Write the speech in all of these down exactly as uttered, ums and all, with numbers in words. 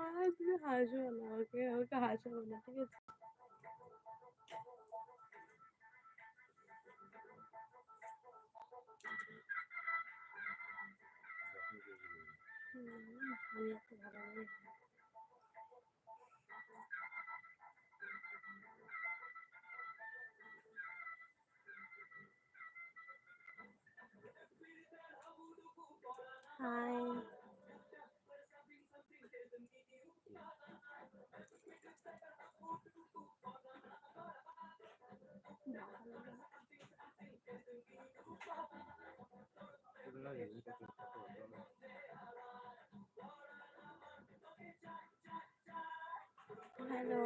আর তুমি হাসো না, ওকে ওকে হাসাবো না, ঠিক আছে? আমি একটু ভালো hi. Hello.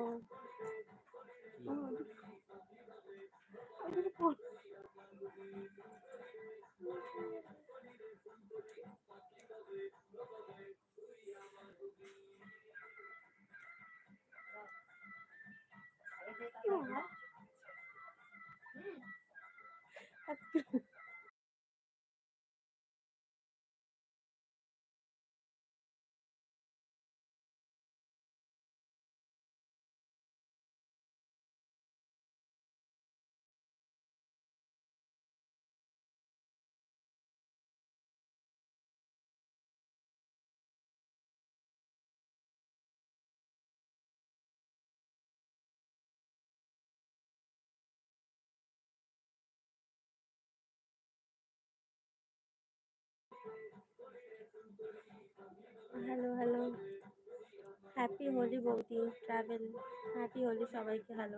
Hello hello, happy Holi বৌদি ট্রাভেল, হ্যাপি হোলি সবাইকে। Hello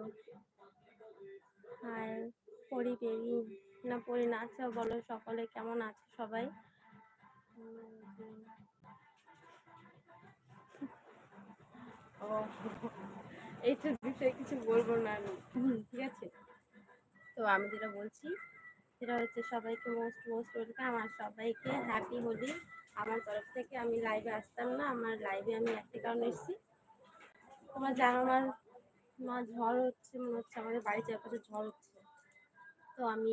hi. পরি বেবি না পরি না, আচ্ছা বলো সকলে কেমন আছে সবাই? ও, এইটার বিষয়ে কিছু বলবো না আমি, ঠিক আছে? তো আমি যেটা বলছি সেটা হচ্ছে সবাইকে মোস্ট মোস্ট ওয়েলকাম, আর সবাইকে হ্যাপি হোলি আমার তরফ থেকে। আমি লাইভে আসতাম না, আমার লাইভে আমি একটা কারণে এসেছি, তোমরা জানো আমার মা ঝড় হচ্ছে, মনে হচ্ছে আমাদের বাড়ির চারপাশে ঝড় হচ্ছে। তো আমি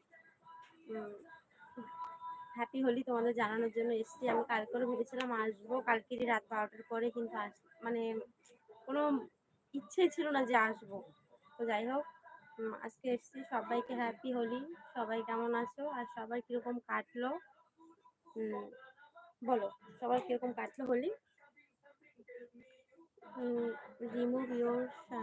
হ্যাপি হোলি তোমাদের জানানোর জন্য এসেছি। আমি কালকেও ভেবেছিলাম আসবো, কালকেরই রাত বারোটার পরে, কিন্তু আস মানে কোনো ইচ্ছেই ছিল না যে আসবো। তো যাই হোক, আজকে এসেছি। সবাইকে হ্যাপি হোলি। সবাই কেমন আছো আর সবাই কীরকম কাটলো বলো, সবাই কীরকম কাটলো হোলি? রিমুভ ইউর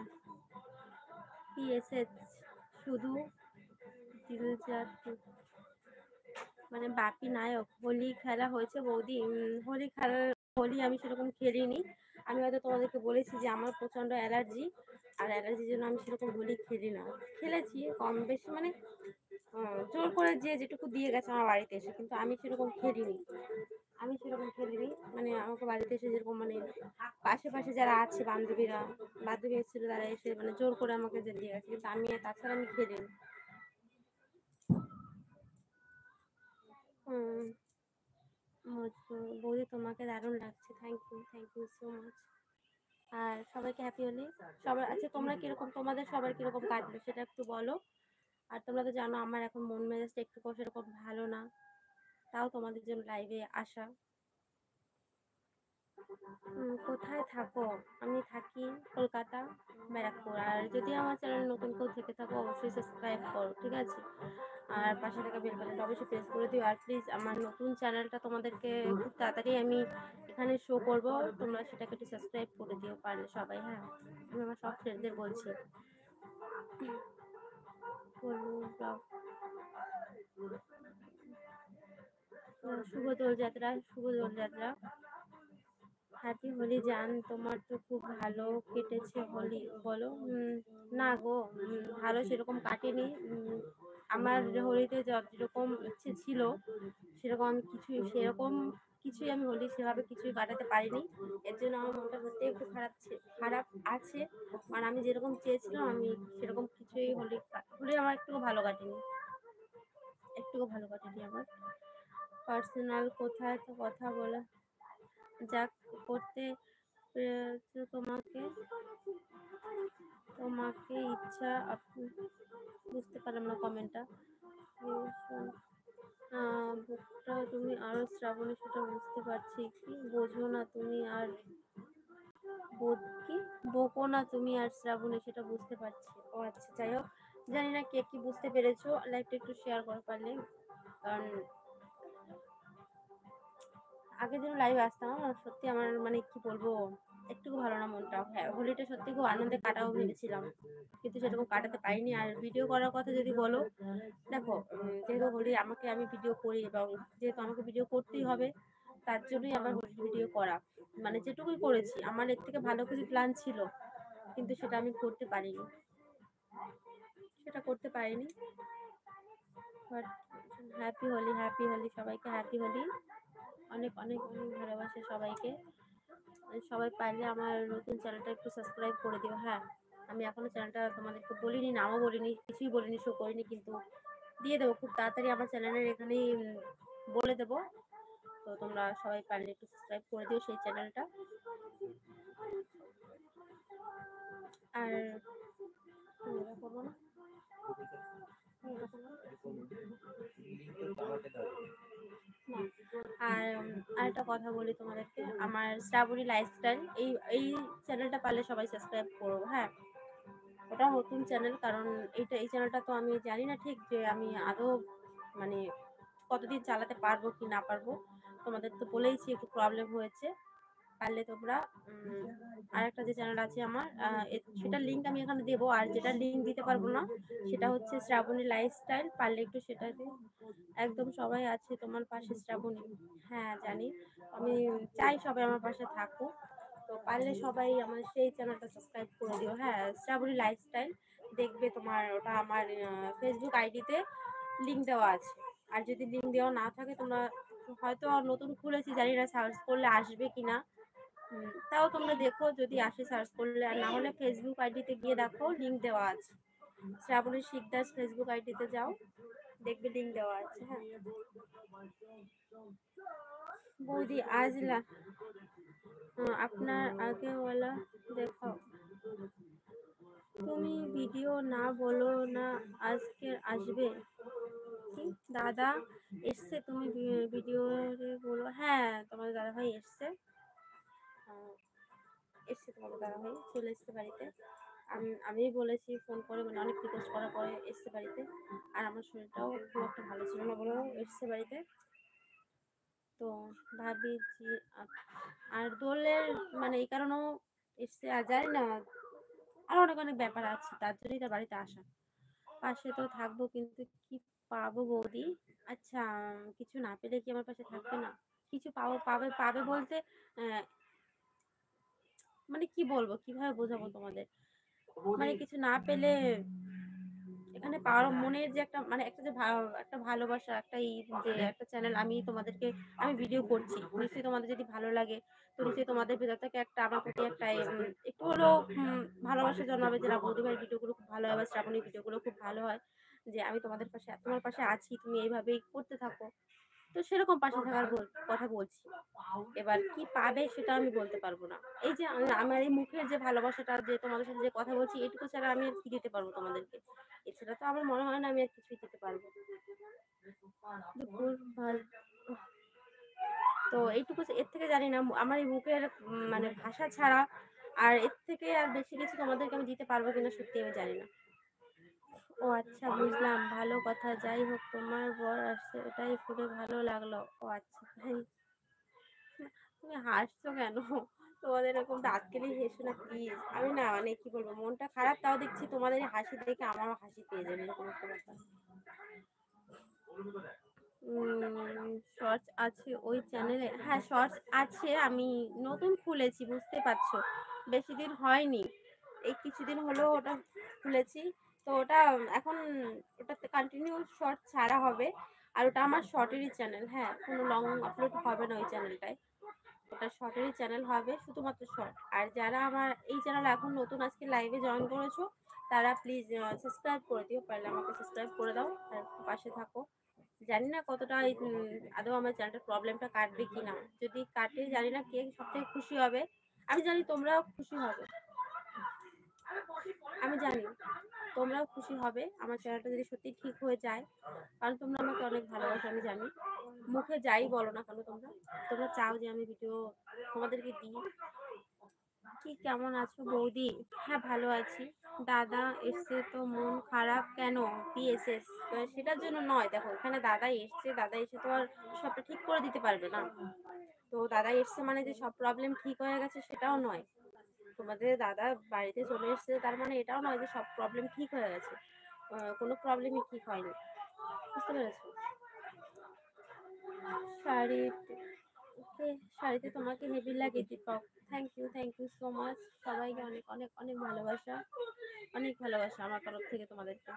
পিএসএস শুধু দিলজাত মানে বাপি নায়ক। হোলি খেলা হয়েছে বৌদি? হোলি খেলা হোলি আমি সেরকম খেলিনি। আমি হয়তো তোমাদেরকে বলেছি যে আমার প্রচণ্ড অ্যালার্জি, আর অ্যালার্জির জন্য আমি সেরকম হোলি খেলি না। খেলেছি কম বেশি, মানে জোর করে যে যেটুকু দিয়ে গেছে আমার বাড়িতে এসে, কিন্তু আমি সেরকম খেলিনি। আমি সেরকম খেলিনি, মানে আমাকে বাড়িতে এসে যেরকম মানে আশেপাশে যারা আছে বান্ধবীরা, বান্ধবী এসেছিল, তারা এসে মানে জোর করে আমাকে যে দিয়ে গেছে, কিন্তু আমি তাছাড়া আমি খেলিনি। হুম, বৌদি তোমাকে দারুণ লাগছে, thank you, thank you so much. আর সবাইকে হ্যাপি হোলি। সবার আচ্ছা, তোমরা কিরকম, তোমাদের সবার কিরকম কাটলো সেটা একটু বলো। আর তোমরা তো জানো আমার এখন মন মেজাজটা একটু সেরকম ভালো না, তাও তোমাদের জন্য লাইভে আসা। কোথায় থাকো? আমি থাকি কলকাতা, ব্যারাকপুর। আর যদি আমার চ্যানেল নতুন কেউ থেকে থাকো অবশ্যই সাবস্ক্রাইব করো, ঠিক আছে? আর পাশে থাকা বেল বাটনটা অবশ্যই প্রেস করে দিও। আর প্লিজ আমার নতুন চ্যানেলটা তোমাদেরকে খুব তাড়াতাড়ি আমি এখানে শো করবো, তোমরা সেটাকে একটু সাবস্ক্রাইব করে দিও পারলে সবাই, হ্যাঁ? আমি আমার সব ফ্রেন্ডদের বলছি। শুভ দোলযাত্রা, শুভ দোলযাত্রা। হ্যাপি হোলি জান, তোমার তো খুব ভালো কেটেছে হোলি বলো। না গো, ভালো সেরকম কাটেনি। আমার হোলিতে যেরকম ইচ্ছে ছিল সেরকম আমি কিছুই সেরকম কিছুই আমি হোলি সেভাবে কিছুই কাটাতে পারিনি। এর জন্য আমার মনটা সত্যি একটু খারাপ খারাপ আছে, আর আমি যেরকম চেয়েছিলাম আমি সেরকম কিছুই হোলি হোলি আমার একটুকু ভালো কাটেনি, একটুকু ভালো কাটেনি আমার। পার্সোনাল কোথায় তো কথা বলে যা করতে তোমাকে তোমাকে ইচ্ছা আপনি বুঝতে পারলাম না কমেন্টটা। বুকটা তুমি আরো শ্রাবণী, সেটা বুঝতে পারছি, কি বোঝো না তুমি? আর বোধ কি বকো না তুমি আর শ্রাবণী, সেটা বুঝতে পারছি। ও আচ্ছা, যাই হোক, জানি না কে কি বুঝতে পেরেছো, লাইভটা একটু শেয়ার করে পারলে। কারণ আগের দিন লাইভ আসতাম, আর সত্যি আমার মানে কি বলবো, একটুকু ভালো না মনটা। হ্যাঁ, হোলিটা সত্যি খুব আনন্দে কাটাবো ভেবেছিলাম, কিন্তু সেরকম কাটাতে পারিনি। আর ভিডিও করার কথা যদি বলো, দেখো উম, যেহেতু হোলি আমাকে আমি ভিডিও করি, এবং যেহেতু আমাকে ভিডিও করতেই হবে, তার জন্যই আমার হোলি ভিডিও করা। মানে যেটুকুই করেছি, আমার এর থেকে ভালো কিছু প্ল্যান ছিল, কিন্তু সেটা আমি করতে পারিনি, সেটা করতে পারিনি। But happy Holi, happy Holi সবাইকে, হ্যাপি হোলি। অনেক অনেক অনেক ভালোবাসে সবাইকে। সবাই পারলে আমার নতুন চ্যানেলটা একটু সাবস্ক্রাইব করে দিও। হ্যাঁ, আমি এখনো চ্যানেলটা তোমাদেরকে বলিনি, নামও বলিনি, কিছুই বলিনি, শো করিনি, কিন্তু দিয়ে দেবো খুব তাড়াতাড়ি আমার চ্যানেলের এখানেই উম, বলে দেবো। তো তোমরা সবাই পারলে একটু সাবস্ক্রাইব করে দিও সেই চ্যানেলটা। আর তুমি এটা করবো না, তুমি এটা করবো না। আর উম, আরেকটা কথা বলি তোমাদেরকে, আমার শ্রাবণী লাইফস্টাইল, এই এই চ্যানেলটা পারলে সবাই সাবস্ক্রাইব করো। হ্যাঁ, ওটা নতুন চ্যানেল, কারণ এইটা এই চ্যানেলটা তো আমি জানি না ঠিক যে আমি আদৌ মানে কতদিন চালাতে পারবো কি না পারবো। তোমাদের তো বলেইছি একটু প্রবলেম হয়েছে। পারলে তোমরা উম, আরেকটা যে চ্যানেল আছে আমার, আহ, এ- সেটার লিঙ্ক আমি এখানে দেবো। আর যেটা লিঙ্ক দিতে পারবো না, সেটা হচ্ছে শ্রাবণী লাইফস্টাইল, পারলে একটু সেটাতে। একদম সবাই আছে তোমার পাশে শ্রাবণী। হ্যাঁ জানি, আমি চাই সবাই আমার পাশে থাকুক। তো পারলে সবাই আমার সেই চ্যানেলটা সাবস্ক্রাইব করে দিও। হ্যাঁ, শ্রাবণী লাইফস্টাইল, দেখবে তোমার ওটা আমার ফেসবুক আইডিতে লিঙ্ক দেওয়া আছে। আর যদি লিঙ্ক দেওয়া না থাকে, তোমরা হয়তো নতুন খুলেছি, জানি না সার্চ করলে আসবে কিনা। হুম, তাও তোমরা দেখো যদি আসে সার্চ করলে, আর না হলে ফেসবুক আইডিতে গিয়ে দেখো লিঙ্ক দেওয়া আছে। শ্রাবণী শিকদাস ফেসবুক আইডিতে যাও, দেখবে লিঙ্ক দেওয়া আছে। হ্যাঁ বৌদি, আজ লা আহ, আপনার আগে বলা দেখাও, তুমি ভিডিও না বলো না, আজকে আসবে কি দাদা এসছে, তুমি ভিডিও বলো। হ্যাঁ, তোমার দাদা ভাই এসছে, আহ, এসছে তোমাদের দাদা ভাই, চলে এসছে বাড়িতে। আমি আমিই বলেছি ফোন করে, মানে অনেক রিকোয়েস্ট করার পরে এসছে বাড়িতে। আর আমার শরীরটাও খুব একটা ভালো ছিল না বলেও এসছে বাড়িতে। তো ভাবি যে আপ- আর দোলের মানে এই কারণেও এসছে, আর জানি না, আর অনেক অনেক ব্যাপার আছে, তার জন্যই তার বাড়িতে আসা। পাশে তো থাকবো, কিন্তু কি পাবো বৌদি? আচ্ছা, কিছু না পেলে কি আমার পাশে থাকবে না? কিছু পাবো, পাবে পাবে বলতে আহ, মানে কি বলবো, কিভাবে বোঝাবো তোমাদের, মানে কিছু না পেলে এখানে পাওয়ার মনের যে একটা মানে একটা যে ভা- একটা ভালোবাসা, একটা এই যে একটা চ্যানেল আমি তোমাদেরকে আমি ভিডিও করছি, নিশ্চয়ই তোমাদের যদি ভালো লাগে, তো নিশ্চয়ই তোমাদের ভেতর থেকে একটা আমার প্রতি একটা উম, একটু হলেও উম, ভালোবাসা জন্মাবে, যে না বৌদি ভাইয়ের ভিডিওগুলো খুব ভালো হয় বা শ্রাবণীর ভিডিওগুলো খুব ভালো হয়, যে আমি তোমাদের পাশে তোমার পাশে আছি, তুমি এইভাবেই করতে থাকো। তো সেরকম পাশে থাকার বল- কথা বলছি। এবার কি পাবে সেটা আমি বলতে পারবো না। এই যে আমি- আমার এই মুখের যে ভালোবাসাটা, যে তোমাদের সাথে যে কথা বলছি, এটুকু ছাড়া আমি আর কি দিতে পারবো তোমাদেরকে? এছাড়া তো আমার মনে হয় না আমি আর কিছুই দিতে পারবো। দুপুর ভাত- তো এইটুকু, এর থেকে জানি না, আমার এই মুখের উম, মানে ভাষা ছাড়া আর এর থেকে আর বেশি কিছু তোমাদেরকে আমি দিতে পারবো কিনা সত্যি আমি জানি না। ও আচ্ছা, বুঝলাম, ভালো কথা। যাই হোক, তোমার বর আসছে, এটাই শুনে ভালো লাগলো। ও আচ্ছা, তাই? তুমি হাসছো কেন? তোমাদের এরকম দাঁত কেলেই হেসো না প্লিজ। আমি না মানে কি বলবো, মনটা খারাপ, তাও দেখছি তোমাদের এই হাসি দেখে আমারও হাসি পেয়ে যাবে, এরকম একটা ব্যাপার। শর্টস আছে ওই চ্যানেলে? হ্যাঁ, শর্টস আছে, আমি নতুন খুলেছি, বুঝতে পারছো, বেশি দিন হয়নি, এই কিছুদিন হলো ওটা খুলেছি। তো ওটা এখন ওটাতে কন্টিনিউ শর্ট ছাড়া হবে। আর ওটা আমার শর্টেরই চ্যানেল। হ্যাঁ, কোনো লং আপলোড হবে না ওই চ্যানেলটায়, ওটা শর্টেরই চ্যানেল হবে, শুধুমাত্র শর্ট। আর যারা আমার এই চ্যানেল এখন নতুন আজকে লাইভে জয়েন করেছো, তারা প্লিজ সাবস্ক্রাইব করে দিও, পারলে আমাকে সাবস্ক্রাইব করে দাও আর একটু পাশে থাকো। জানি না কতটা এই, উম, আদৌ আমার চ্যানেলটার প্রবলেমটা কাটবে কি না। যদি কাটে, জানি না কে সব থেকে খুশি হবে। আমি জানি তোমরাও খুশি হবে, আমি জানি তোমরাও খুশি হবে আমার চ্যানেলটা যদি সত্যি ঠিক হয়ে যায়, কারণ তোমরা আমাকে অনেক ভালোবাসো, আমি জানি। মুখে যাই বলো না কেন, তোমরা তোমরা চাও যে আমি ভিডিও তোমাদেরকে দিই। কি কেমন আছো বৌদি? হ্যাঁ ভালো আছি। দাদা এসছে তো মন খারাপ কেন? পিএসএস সেটার জন্য নয়, দেখো এখানে দাদা এসছে, দাদা এসে তো আর সবটা ঠিক করে দিতে পারবে না। তো দাদা এসছে মানে যে সব প্রবলেম ঠিক হয়ে গেছে সেটাও নয়। তোমাদের দাদা বাড়িতে চলে এসছে তার মানে এটাও নয় যে সব প্রবলেম ঠিক হয়ে গেছে। আহ, কোনো প্রবলেমই ঠিক হয়নি, বুঝতে পেরেছো? শাড়ি ওকে, শাড়িতে তোমাকে হেভি লাগে Deepak. Thank you, thank you so much. সবাইকে অনেক অনেক অনেক ভালোবাসা, অনেক ভালোবাসা আমার তরফ থেকে তোমাদেরকে।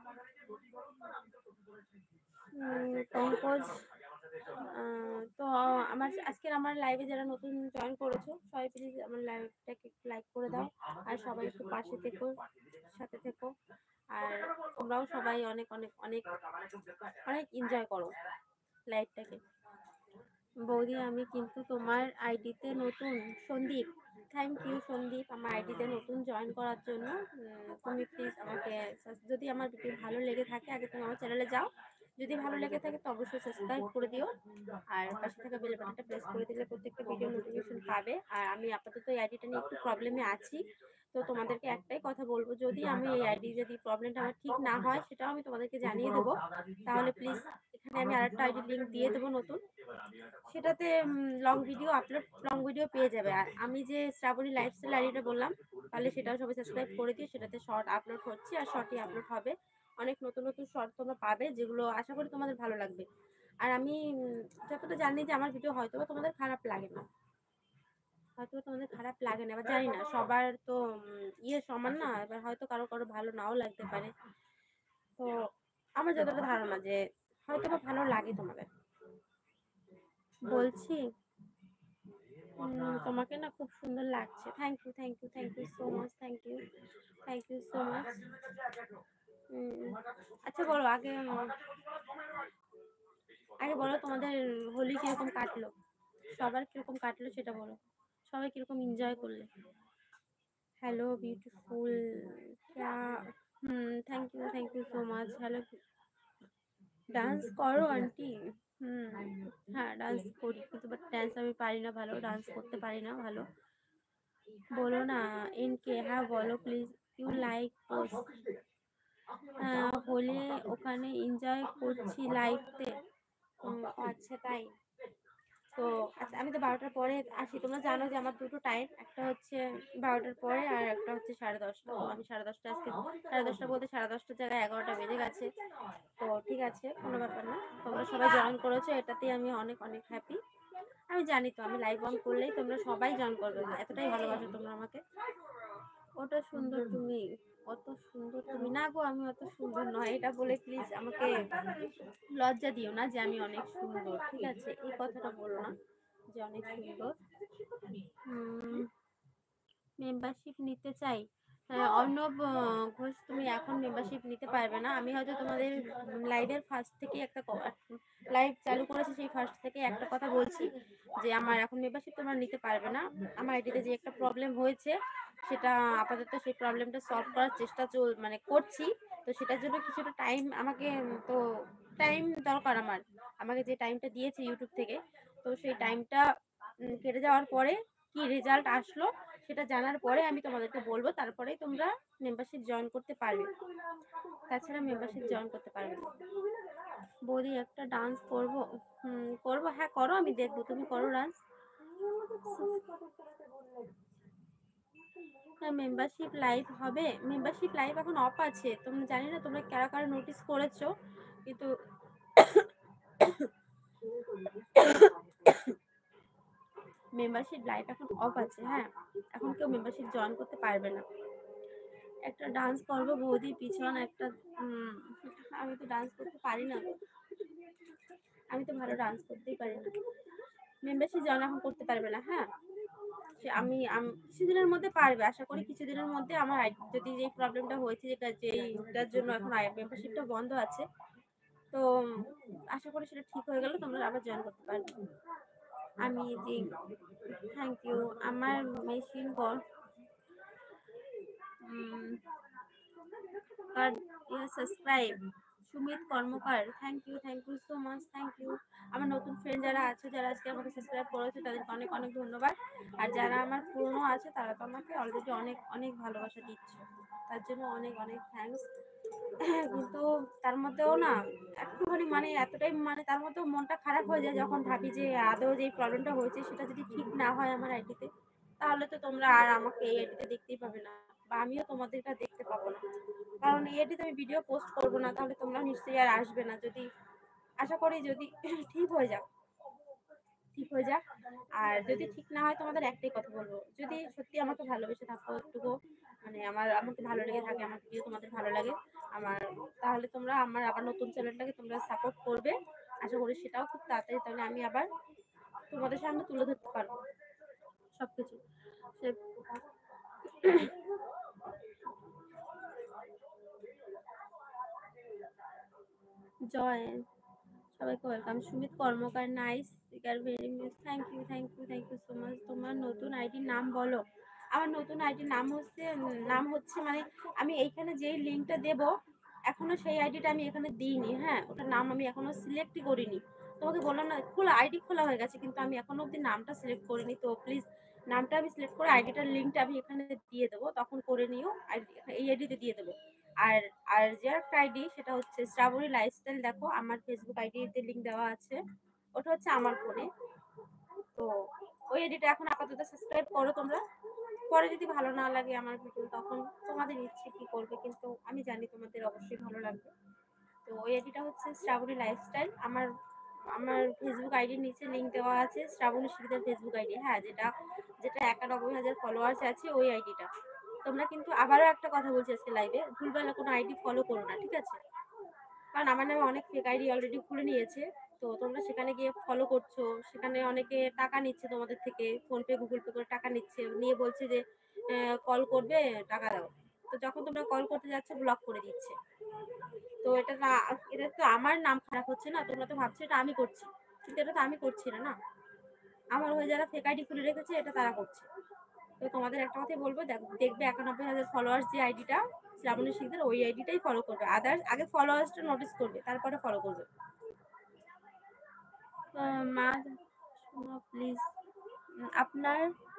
উম, পঙ্কজ, আহ, তো আমার আজকের আমার লাইভে যারা নতুন জয়েন করেছো সবাই প্লিজ আমার লাইভটাকে লাইক করে দাও, আর সবাই একটু পাশে থেকো, সাথে থেকো। আর তোমরাও সবাই অনেক অনেক অনেক অনেক এনজয় করো লাইভটাকে। বৌদি আমি কিন্তু তোমার আইডিতে নতুন। সন্দীপ, থ্যাংক ইউ সন্দীপ আমার আইডিতে নতুন জয়েন করার জন্য। উম, তুমি প্লিজ আমাকে সাস- যদি আমার ভিডিও ভালো লেগে থাকে আগে তুমি আমার চ্যানেলে যাও, যদি ভালো লেগে থাকে তো অবশ্যই সাবস্ক্রাইব করে দিও, আর পাশে থাকা বেল বাটনটা প্রেস করে দিলে প্রত্যেকটা ভিডিও নোটিফিকেশন পাবে। আর আমি আপাতত এই আইডিটা নিয়ে একটু প্রবলেমে আছি, তো তোমাদেরকে একটাই কথা বলবো, যদি আমি এই আইডি যদি প্রবলেমটা আমার ঠিক না হয় সেটাও আমি তোমাদেরকে জানিয়ে দেবো। তাহলে প্লিজ এখানে আমি আরেকটা আইডি লিঙ্ক দিয়ে দেবো নতুন, সেটাতে long video upload long video পেয়ে যাবে। আর আমি যে শ্রাবণী লাইফস্টাইল আইডিটা বললাম, তাহলে সেটাও সবাই সাবস্ক্রাইব করে দিও, সেটাতে শর্ট আপলোড হচ্ছে আর শর্টই আপলোড হবে। অনেক নতুন নতুন শর্ট তোমরা পাবে যেগুলো আশা করি তোমাদের ভালো লাগবে। আর আমি উম, যতটা জানি যে আমার ভিডিও হয়তো বা তোমাদের খারাপ লাগে না, হয়তো বা তোমাদের খারাপ লাগে না, এবার জানি না সবার তো উম, ইয়ে সমান না, এবার হয়তো কারো কারো ভালো নাও লাগতে পারে। তো আমার যতটা ধারণা যে হয়তো বা ভালো লাগে তোমাদের, বলছি। উম, তোমাকে না খুব সুন্দর লাগছে। Thank you, thank you, thank you so much, thank you, thank you so much. আচ্ছা বলো আগে, উম, আগে বলো তোমাদের হোলি কিরকম কাটলো, সবার কিরকম কাটলো সেটা বলো, সবাই কিরকম এনজয় করলে। হ্যালো বিউটিফুল, क्या, hmm, thank you, thank you so much. Hello, dance করো আন্টি? হুম, হ্যাঁ ডান্স করি কিন্তু বাট ডান্স আমি পারি না ভালো, ডান্স করতে পারি না ভালো। বলো না এনকে, হ্যাঁ বলো প্লিজ। ইউ লাইক পোস্ট, হলে ওখানে এনজয় করছি লাইভতে। আচ্ছা তাই। তো আচ্ছা আমি তো বারোটার পরে আসি, তোমরা জানো যে আমার দুটো টাইম, একটা হচ্ছে বারোটার পরে আর একটা হচ্ছে সাড়ে দশটা। তো আমি সাড়ে দশটা আজকে, সাড়ে দশটা বলতে সাড়ে দশটার জায়গায় এগারোটা বেজে গেছে। তো ঠিক আছে, কোনো ব্যাপার না, তোমরা সবাই জয়েন করেছো এটাতেই আমি অনেক অনেক হ্যাপি। আমি জানি তো আমি লাইভ অন করলেই তোমরা সবাই জয়েন করবে, এতটাই ভালোবাসো তোমরা আমাকে। ওটা সুন্দর তুমি, অত সুন্দর তুমি না গো, আমি অত সুন্দর নয় এটা বলে প্লিজ আমাকে লজ্জা দিও না যে আমি অনেক সুন্দর, ঠিক আছে এই কথাটা বলো না যে অনেক সুন্দর। মেম্বারশিপ নিতে চাই। আহ, অর্ণব আহ, ঘোষ, তুমি এখন মেম্বারশিপ নিতে পারবে না, আমি হয়তো তোমাদের লাইভের ফার্স্ট থেকে একটা লাইভ চালু করেছি, সেই ফার্স্ট থেকে একটা কথা বলছি যে আমার এখন মেম্বারশিপ তোমরা নিতে পারবে না। আমার আইডিতে যে একটা প্রবলেম হয়েছে সেটা আপাতত সেই প্রবলেমটা সলভ করার চেষ্টা চল মানে করছি। তো সেটার জন্য কিছুটা টাইম আমাকে, তো টাইম দরকার আমার, আমাকে যে টাইমটা দিয়েছে ইউটিউব থেকে, তো সেই টাইমটা কেটে যাওয়ার পরে কি রেজাল্ট আসলো সেটা জানার পরে আমি তোমাদেরকে বলবো, তারপরেই তোমরা মেম্বারশিপ জয়েন করতে পারবে, তাছাড়া মেম্বারশিপ জয়েন করতে পারবে না। বৌদি একটা ডান্স করবো? হুম করবো, হ্যাঁ করো, আমি দেখবো তুমি করো ডান্স। হ্যাঁ মেম্বারশিপ লাইভ হবে, মেম্বারশিপ লাইভ এখন অফ আছে, তোমরা জানি না তোমরা কারা কারা নোটিস করেছো, কিন্তু মেম্বারশিপ লাইভ এখন অফ আছে। হ্যাঁ এখন কেউ মেম্বারশিপ জয়েন করতে পারবে না। একটা ডান্স করবো বৌদি পিছন একটা, উম, আমি তো ডান্স করতে পারি না, আমি তো ভালো ডান্স করতেই পারি না। মেম্বারশিপ জয়েন এখন করতে পারবে না। হ্যাঁ সে আমি আম- কিছুদিনের মধ্যে পারবে, আশা করি কিছুদিনের মধ্যে আমার আই- যদি যে প্রবলেমটা হয়েছে যেটা যেইটার জন্য এখন মেম্বারশিপটা বন্ধ আছে, তো উম, আশা করি সেটা ঠিক হয়ে গেলে তোমরা আবার জয়েন করতে পারবে। আমি যে, থ্যাংক ইউ আমার মেশিন কর, subscribe Sumit Karmakar, thank you, thank you so much, thank you. আমার নতুন ফ্রেন্ড যারা আছে, যারা আজকে আমাকে সাবস্ক্রাইব করেছে, তাদেরকে অনেক অনেক ধন্যবাদ। আর যারা আমার পুরনো আছে, তারা তো আমাকে অলরেডি অনেক অনেক ভালোবাসা দিচ্ছে, তার জন্য অনেক অনেক থ্যাঙ্কস। কিন্তু তার মধ্যেও না একটুখানি মানে এতটাই মানে তার মধ্যেও মনটা খারাপ হয়ে যায় যখন ভাবি যে আদৌ যে প্রবলেমটা হয়েছে সেটা যদি ঠিক না হয় আমার আইডিতে, তাহলে তো তোমরা আর আমাকে এই আইডিতে দেখতেই পাবে না, বা আমিও তোমাদেরকে আর দেখতে পাবো না। কারণ এই আইডিতে আমি ভিডিও পোস্ট করবো না, তাহলে তোমরা নিশ্চয়ই আর আসবে না। যদি আশা করি যদি ঠিক হয়ে যাক, ঠিক হয়ে যাক। আর যদি ঠিক না হয়, তোমাদের একটাই কথা বলবো, যদি সত্যি আমাকে ভালোবেসে থাকো একটুকু, মানে আমার আমাকে ভালো লেগে থাকে, আমার ভিডিও তোমাদের ভালো লাগে আমার, তাহলে তোমরা আমার আবার নতুন চ্যানেলটাকে তোমরা সাপোর্ট করবে। আশা করি সেটাও খুব তাড়াতাড়ি, তাহলে আমি আবার তোমাদের সামনে তুলে ধরতে পারবো সবকিছু। জয়, সবাইকে welcome. Sumit Karmakar, nice speaker, very nice, thank you, thank you, thank you so much. তোমার নতুন আইডির নাম বলো। আমার নতুন আইডির নাম হচ্ছে নাম হচ্ছে মানে আমি এইখানে যেই লিঙ্কটা দেব, এখনো সেই আইডিটা আমি এখানে দিইনি। হ্যাঁ, ওটার নাম আমি এখনো সিলেক্টই করিনি। তোমাকে বললাম না, খোলা আইডি খোলা হয়ে গেছে, কিন্তু আমি এখনো অব্দি নামটা সিলেক্ট করিনি। তো প্লিজ নামটা আমি সিলেক্ট করে আইডিটার লিঙ্কটা আমি এখানে দিয়ে দেবো, তখন করে নিও। এই আইডিতে দিয়ে দেবো। আর আর যে একটা আইডি, সেটা হচ্ছে শ্রাবণী লাইফস্টাইল। দেখো আমার ফেসবুক আইডিতে লিঙ্ক দেওয়া আছে, ওটা হচ্ছে আমার ফোনে। তো ওই আইডিটা এখন আপাতত সাবস্ক্রাইব করো তোমরা। পরে যদি ভালো না লাগে আমার ভিডিও, তখন তোমাদের ইচ্ছে কি করবে, কিন্তু আমি জানি তোমাদের অবশ্যই ভালো লাগবে। তো ওই আইডিটা হচ্ছে শ্রাবণী লাইফস্টাইল। আমার আমার ফেসবুক আইডির নিচে লিঙ্ক দেওয়া আছে, শ্রাবণী শিকদার ফেসবুক আইডি। হ্যাঁ, যেটা যেটা একানব্বই হাজার ফলোয়ার্স আছে ওই আইডিটা। তোমরা কিন্তু আবারও একটা কথা বলছি আজকে লাইভে, ভুলভাল কোনো আইডি ফলো করো না, ঠিক আছে? কারণ আমার নামে অনেক ফেক আইডি অলরেডি খুলে নিয়েছে। তো তোমরা সেখানে গিয়ে ফলো করছো, সেখানে অনেকে টাকা নিচ্ছে তোমাদের থেকে, ফোনপে গুগল পে করে টাকা নিচ্ছে, নিয়ে বলছে যে কল করবে, টাকা দাও। তো যখন তোমরা কল করতে যাচ্ছ, ব্লক করে দিচ্ছে। তো এটা না, এটা তো আমার নাম খারাপ হচ্ছে না? তোমরা তো ভাবছো এটা আমি করছি, কিন্তু এটা তো আমি করছি না, না। আমার হয়ে যারা ফেক আইডি খুলে রেখেছে, এটা তারা করছে। তো তোমাদের একটা কথাই বলবো, দেখবে একানব্বই হাজার ফলোয়ার্স যে আইডিটা শ্রাবণী শিকদার, ওই আইডিটাই ফলো করবে। আদার্স আগে ফলোয়ার্সটা নোটিস করবে, তারপরে ফলো করবে। মা প্লিজ আপনার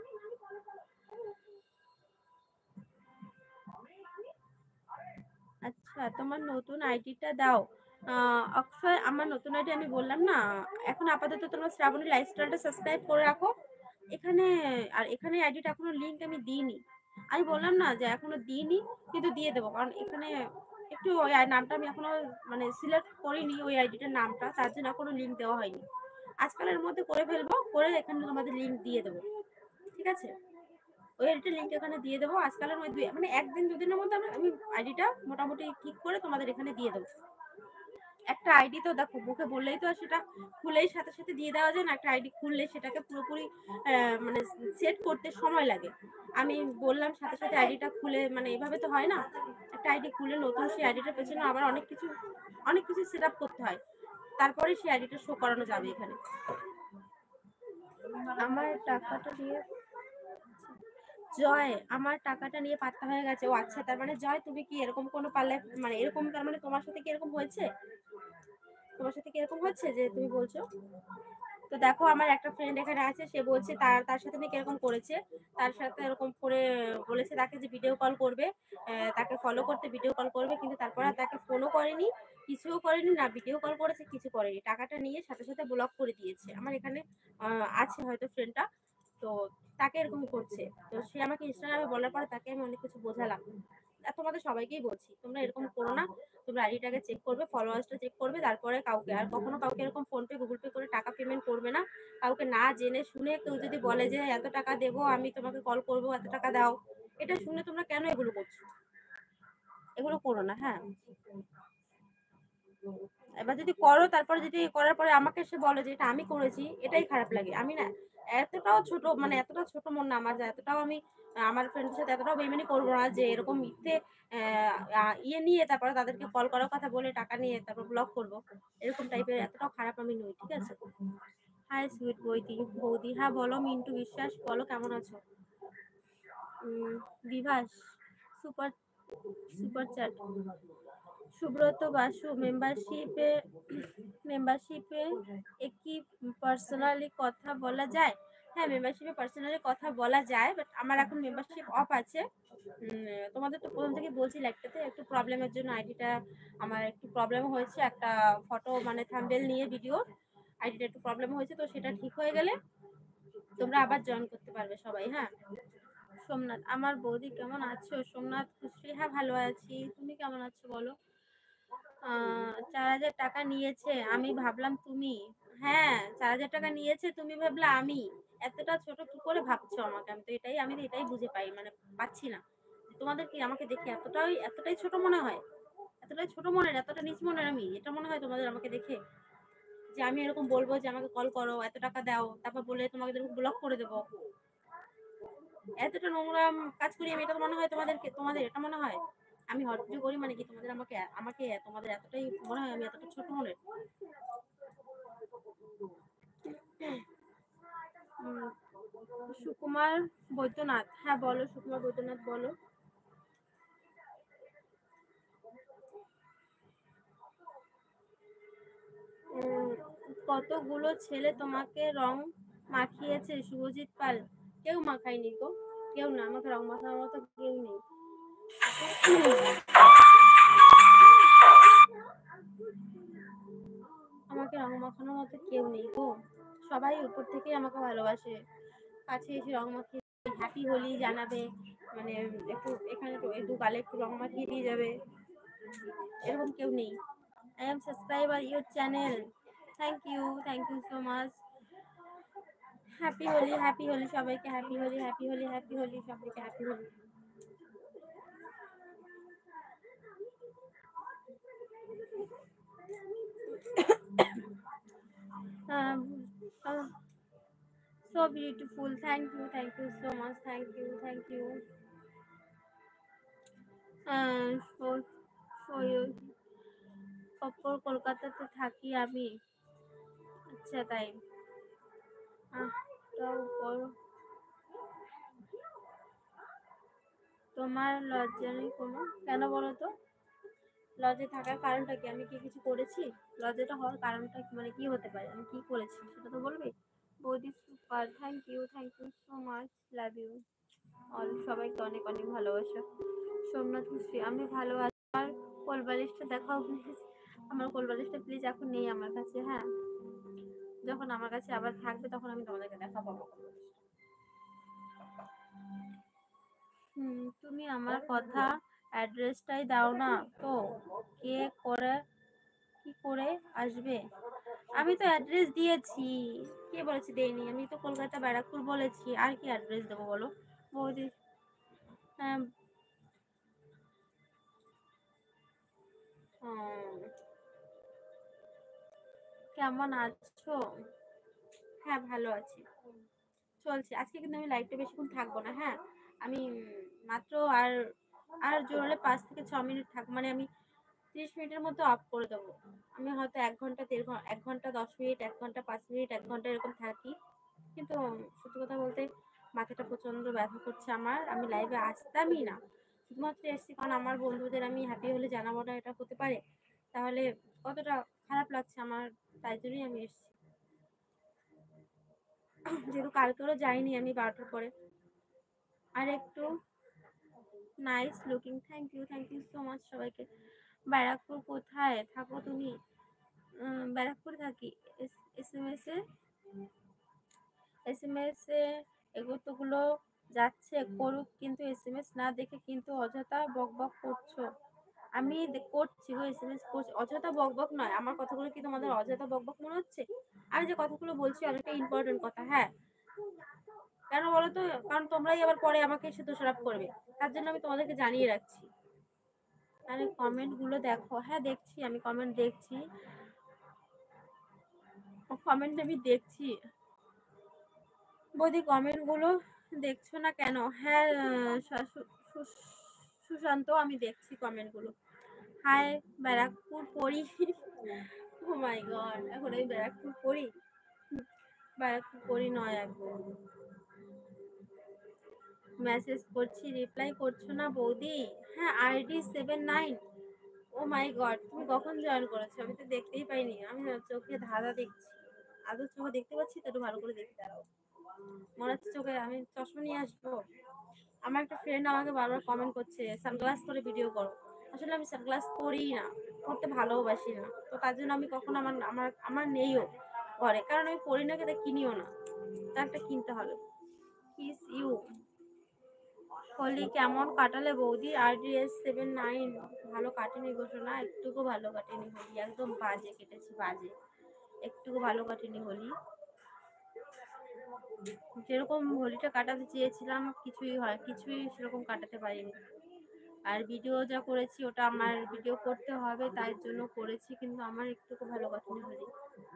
আচ্ছা, তোমার নতুন আইডিটা দাও। অক্ষয়, আমার নতুন আইডি আমি বললাম না, এখন আপাতত তোমরা শ্রাবণী লাইফস্টাইলটা সাবস্ক্রাইব করে রাখো এখানে। আর এখানে আইডিটা এখনো লিঙ্ক আমি দিইনি। আমি বললাম না যে এখনো দিইনি, কিন্তু দিয়ে দেবো, কারণ এখানে একটু ওই নামটা আমি এখনো মানে সিলেক্ট করিনি, ওই আইডিটার নামটা, তার জন্য এখনো লিঙ্ক দেওয়া হয়নি। আজকালের মধ্যে করে ফেলবো, করে এখানে তোমাদের লিঙ্ক দিয়ে দেবো, ঠিক আছে? ওই আইডিটার লিঙ্ক এখানে দিয়ে দেবো আজকালের মধ্যে, মানে একদিন দুদিনের মধ্যে আমি আইডিটা মোটামুটি ঠিক করে তোমাদের এখানে দিয়ে দেবো। একটা আইডি তো দেখো, মুখে বললেই তো সেটা খুলেই সাথে সাথে দিয়ে দেওয়া যায় না। একটা আইডি খুললে সেটাকে পুরোপুরি মানে সেট করতে সময় লাগে। আমি বললাম সাথে সাথে আইডিটা খুলে, মানে এভাবে তো হয় না। একটা আইডি খুলে নতুন সেই আইডিটার পেছনে আবার অনেক কিছু অনেক কিছু সেট আপ করতে হয়, তারপরে সেই আইডিটা শো করানো যাবে এখানে। আমার টাকাটা দিয়ে জয়, আমার টাকাটা নিয়ে পাত্তা হয়ে গেছে। ও আচ্ছা, তার মানে জয় তুমি কি এরকম কোনো পাল্লায়, মানে এরকম, তার মানে তোমার সাথে কি এরকম হয়েছে? তোমার সাথে কি এরকম হচ্ছে যে তুমি বলছো? তো দেখো, আমার একটা ফ্রেন্ড এখানে আছে, সে বলছে তার তার সাথে নাকি এরকম করেছে। তার সাথে এরকম করে বলেছে তাকে যে ভিডিও কল করবে, তাকে ফলো করতে ভিডিও কল করবে, কিন্তু তারপর আর তাকে ফোনও করেনি, কিছুও করেনি, না ভিডিও কল করেছে, কিছু করেনি। টাকাটা নিয়ে সাথে সাথে ব্লক করে দিয়েছে। আমার এখানে আছে হয়তো ফ্রেন্ডটা, তো তাকে এরকম করছে। তো সে আমাকে ইনস্টাগ্রামে বলার পরে তাকে আমি অনেক কিছু বোঝালাম। আর তোমাদের সবাইকেই বলছি, তোমরা এরকম করো না। তোমরা আইডিটাকে চেক করবে, ফলোয়ার্সটা চেক করবে, তারপরে কাউকে আর কখনো কাউকে এরকম ফোন পে গুগল পে করে টাকা পেমেন্ট করবে না। কাউকে না জেনে শুনে কেউ যদি বলে যে এত টাকা দেবো, আমি তোমাকে কল করবো, এত টাকা দাও, এটা শুনে তোমরা কেন এগুলো করছো? এগুলো করো না, হ্যাঁ। এবার যদি করো, তারপরে যদি করার পরে আমাকে এসে বলো যে এটা আমি করেছি, এটাই খারাপ লাগে। আমি না এতটাও ছোট, মানে এতটা ছোট মন না আমার, যে এতটাও আমি আমার ফ্রেন্ডের সাথে এতটাও বেইমানি করবো না যে এরকম মিথ্যে ইয়ে নিয়ে তারপরে তাদেরকে কল করার কথা বলে টাকা নিয়ে তারপর ব্লক করবো। এরকম টাইপের এতটাও খারাপ আমি নই, ঠিক আছে? হাই সুইট বৌদি, বৌদি হ্যাঁ বলো। মিন্টু বিশ্বাস, বলো কেমন আছো? Bibhas, super super chat. Subrata Basu, মেম্বারশিপে মেম্বারশিপে কি পার্সোনালি কথা বলা যায়? হ্যাঁ, মেম্বারশিপে পার্সোনালি কথা বলা যায়, বাট আমার এখন মেম্বারশিপ অফ আছে। উম, তোমাদের তো প্রথম থেকে বলছি লাইভটাতে একটু প্রবলেমের জন্য আইডিটা আমার একটু প্রবলেম হয়েছে, একটা ফটো মানে থাম্বনেল নিয়ে ভিডিও আইডিটা একটু প্রবলেম হয়েছে, তো সেটা ঠিক হয়ে গেলে তোমরা আবার জয়েন করতে পারবে সবাই। হ্যাঁ, সোমনাথ, আমার বৌদি কেমন আছো? সোমনাথ খুশি, হ্যাঁ ভালো আছি, তুমি কেমন আছো বলো? আহ, চার হাজার টাকা নিয়েছে, আমি ভাবলাম তুমি। হ্যাঁ, চার হাজার টাকা নিয়েছে, তুমি ভাবলা আমি। এতটা ছোট কি করে ভাবছো আমাকে? আমি তো এটাই আমি তো এটাই বুঝে পাই, মানে পাচ্ছি না যে তোমাদের কি আমাকে দেখে এতটাই এতটাই ছোট মনে হয়, এতটাই ছোট মনের, এতটা নিচ মনের আমি, এটা মনে হয় তোমাদের আমাকে দেখে? যে আমি এরকম বলবো যে আমাকে কল করো, এত টাকা দাও, তারপর বলে তোমাকে ব্লক করে দেবো? এতটা নোংরা কাজ করি আমি, এটা মনে হয় তোমাদেরকে? তোমাদের এটা মনে হয় আমি হট্ট করি মানে কি তোমাদের আমাকে আমাকে তোমাদের এতটাই মনে হয় আমি এতটা ছোট মনের? উম, সুকুমার বৈদ্যনাথ, হ্যাঁ বলো সুকুমার বৈদ্যনাথ বলো। উম, কতগুলো ছেলে তোমাকে রং মাখিয়েছে? শুভজিৎ পাল, কেউ মাখায়নি গো, কেউ না, আমাকে রং মাখানোর মতো কেউ নেই। আমাকে রং মাখানোর মতো কেউ নেই গো, সবাই উপর থেকে আমাকে ভালোবাসে, কাছে এসে রং মাখিয়ে হ্যাপি হোলি জানাবে, মানে একটু এখানে একটু একটু গালে একটু রং মাখিয়ে দিয়ে যাবে, এরকম কেউ নেই। I am subscriber your channel, thank you, thank you so much. Happy Holi, happy Holi সবাইকে, happy Holi, happy Holi, happy Holi সবাইকে, happy Holi. So beautiful, thank you, thank you so much, thank you, thank you. অপর কলকাতাতে থাকি আমি। আচ্ছা তাই? তোমার লজ্জা নেই কোনো? কেন বলো তো? লজ্জা থাকার কারণটা কি? আমি কি কিছু করেছি? লজ্জাটা হওয়ার কারণটা মানে কি হতে পারে? আমি কি করেছি সেটা তো বলবে। বৌদি super, thank you, thank you so much, love you all, সবাইকে অনেক অনেক ভালোবাসা। সোমনাথ মিস্ত্রি, আমি ভালো আছি, আমার কোলবালিশটা দেখাও প্লিজ। আমার কোলবালিশটা প্লিজ এখন নেই আমার কাছে। হ্যাঁ, যখন আমার কাছে আবার থাকবে তখন আমি তোমাদেরকে দেখাবো আমার কোলবালিশটা। হুম, তুমি আমার কথা অ্যাড্রেসটাই দাও না তো, কে করে কি করে আসবে? আমি তো অ্যাড্রেস দিয়েছি। কে বলেছে দেইনি? আমি তো কলকাতা ব্যারাকপুর বলেছি, আর কি অ্যাড্রেস দেবো বলো? বৌদি, হ্যাঁ। উম, কেমন আছো? হ্যাঁ ভালো আছি, চলছে। আজকে কিন্তু আমি লাইভটা বেশিক্ষণ থাকবো না। হ্যাঁ, আমি উম, মাত্র আর আর জোর হলে পাঁচ থেকে ছ মিনিট থাকবো, মানে আমি ত্রিশ মিনিটের মতো অফ করে দেবো। আমি হয়তো এক ঘন্টা দেড় ঘন্টা, এক ঘন্টা দশ মিনিট, এক ঘন্টা পাঁচ মিনিট, এক ঘন্টা এরকম থাকি। কিন্তু সত্যি কথা বলতে মাথাটা প্রচন্ড ব্যথা করছে আমার, আমি লাইভে আসতামই না। শুধুমাত্র এসেছি কারণ আমার বন্ধুদের আমি হ্যাপি হলে জানাবো না, এটা হতে পারে? তাহলে কতটা খারাপ লাগছে আমার, তাই জন্যই আমি এসেছি। যেহেতু কালকেও যাইনি আমি বারোটার পরে। আর একটু nice looking, thank you, thank you so much সবাইকে। ব্যারাকপুর কোথায় থাকো তুমি? উম, ব্যারাকপুরে থাকি। S M S A S M S A এগোতোগুলো যাচ্ছে করুক, কিন্তু এস এম এস না দেখে কিন্তু অযথা বক বক করছো। আমি দে- করছি গো, এস এম এস করছি, অযথা বক বক নয়। আমার কথাগুলো কি তোমাদের অযথা বক বক মনে হচ্ছে? আমি যে কথাগুলো বলছি অনেকটা ইম্পর্টেন্ট কথা। হ্যাঁ, কেন বলো তো? কারণ তোমরাই আবার পরে আমাকে এসে দোষারোপ করবে, তার জন্য আমি তোমাদেরকে জানিয়ে রাখছি। আরে কমেন্ট গুলো দেখো। হ্যাঁ দেখছি, আমি কমেন্ট দেখছি, কমেন্ট আমি দেখছি। বৌদি কমেন্ট গুলো দেখছো না কেন? হ্যাঁ, আহ, সু- সু- সুশান্ত, আমি দেখছি কমেন্ট গুলো। হাই, ব্যারাকপুর পড়ি। ও মাই গড, এখন আমি ব্যারাকপুর পড়ি? ব্যারাকপুর পড়ি নয় একদম। মেসেজ করছি, রিপ্লাই করছো না বৌদি। হ্যাঁ, ID seven nine, oh my God, তুমি কখন জয়েন করেছো? আমি তো দেখতেই পাইনি। আমি না চোখে ধাঁধা দেখছি। আদৌ চোখে দেখতে পাচ্ছি তো? একটু ভালো করে দেখতে দাঁড়াও। মনে হচ্ছে চোখে আমি চশমা নিয়ে আসবো। আমার একটা ফ্রেন্ড আমাকে বারবার কমেন্ট করছে সানগ্লাস করে ভিডিও করো। আসলে আমি সানগ্লাস পরিই না, পরতে ভালোবাসি না। তো তার জন্য আমি কখনো আমার আমার আমার নেইও ঘরে, কারণ আমি পরি না, কেটে কিনিও না। তা একটা কিনতে হবে। Kiss you. হোলি কেমন কাটালে বৌদি? আর ডি এস সেভেন নাইন। ভালো কাটেনি ঘোষণা, একটুকু ভালো কাটেনি হোলি, একদম বাজে কেটেছি, বাজে। একটুকু ভালো কাটেনি হোলি। যেরকম হোলিটা কাটাতে চেয়েছিলাম কিছুই হয়, কিছুই সেরকম কাটাতে পারিনি। আর ভিডিও যা করেছি ওটা আমার ভিডিও করতে হবে তাই জন্য করেছি, কিন্তু আমার একটুকু ভালো কাটেনি হোলি।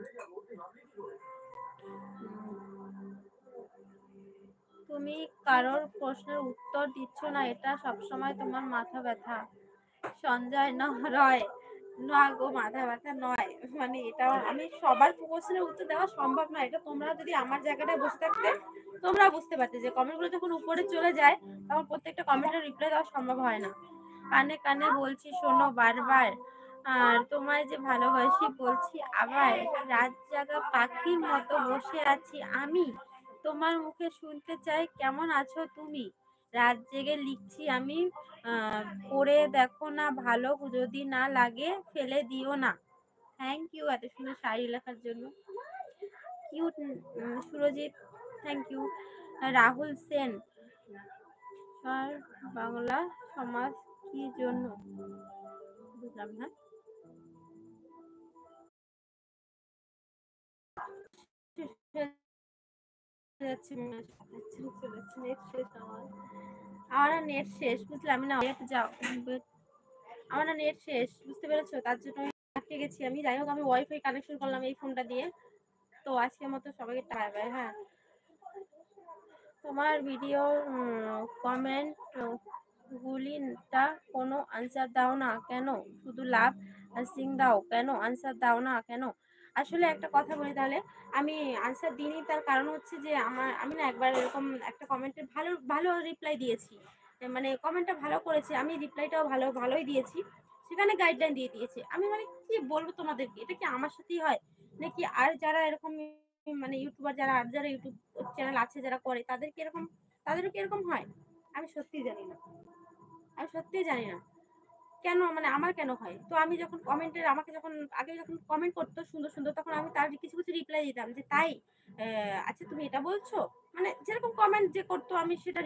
তুমি কারোর প্রশ্নের উত্তর দিচ্ছ না, এটা সবসময় তোমার মাথা ব্যথা। সঞ্জয় ন রয়। না গো, মাথা ব্যথা নয়, মানে এটা আমি সবার প্রশ্নের উত্তর দেওয়া সম্ভব নয়। এটা তোমরা যদি আমার জায়গাটায় বসে থাকতে তোমরা বুঝতে পারতে যে কমেন্টগুলো যখন উপরে চলে যায় তখন প্রত্যেকটা কমেন্টের রিপ্লাই দেওয়া সম্ভব হয় না। কানে কানে বলছি শোনো বারবার, আর তোমায় যে ভালোবাসি বলছি আবার, রাত জাগা পাখির মতো বসে আছি আমি, তোমার মুখে শুনতে চাই কেমন আছো তুমি। রাত জেগে লিখছি আমি, আহ, পড়ে দেখো না ভালো, যদি না লাগে ফেলে দিও না। থ্যাংক ইউ এত সুন্দর শাড়ি লেখার জন্য। Cute Surajit, thank you. Rahul Sen, sir Bangla সমাজ কি জন্য? বুঝলাম না। যাচ্ছে মনে হচ্ছে, নেট শেষ আমার। আমার না নেট শেষ, বুঝলাম না, নেট যাও। আমার না নেট শেষ, বুঝতে পেরেছো? তার জন্য আমি আটকে গেছি আমি। যাই হোক, আমি ওয়াইফাই কানেকশন করলাম এই ফোনটা দিয়ে। তো আজকের মতো সবাইকে টাটা বাই। হ্যাঁ, তোমার ভিডিও কমেন্ট গুলিটা কোনো আনসার দাও না কেন? শুধু লাভ আর সিং দাও কেন? আনসার দাও না কেন? আসলে একটা কথা বলি তাহলে, আমি আনসার দিইনি তার কারণ হচ্ছে যে আমার আমি না একবার এরকম একটা কমেন্টের ভালো ভালো রিপ্লাই দিয়েছি, মানে কমেন্টটা ভালো করেছি আমি, রিপ্লাইটাও ভালো ভালোই দিয়েছি। সেখানে গাইডলাইন দিয়ে দিয়েছি আমি, মানে কি বলবো তোমাদেরকে, এটা কি আমার সাথেই হয় নাকি আর যারা এরকম মানে ইউটিউবার যারা আর যারা ইউটিউব চ্যানেল আছে যারা করে তাদের কি এরকম, তাদেরও কি এরকম হয়? আমি সত্যিই জানি না, আমি সত্যিই জানি না কেন, মানে আমার কেন হয়। তো আমি যখন কমেন্টের আমাকে যখন আগে যখন কমেন্ট করতো সুন্দর সুন্দর, তখন আমি তার কিছু কিছু রিপ্লাই দিতাম যে তাই, আচ্ছা তুমি এটা বলছো, মানে যেরকম কমেন্ট যে করতো আমি সেটা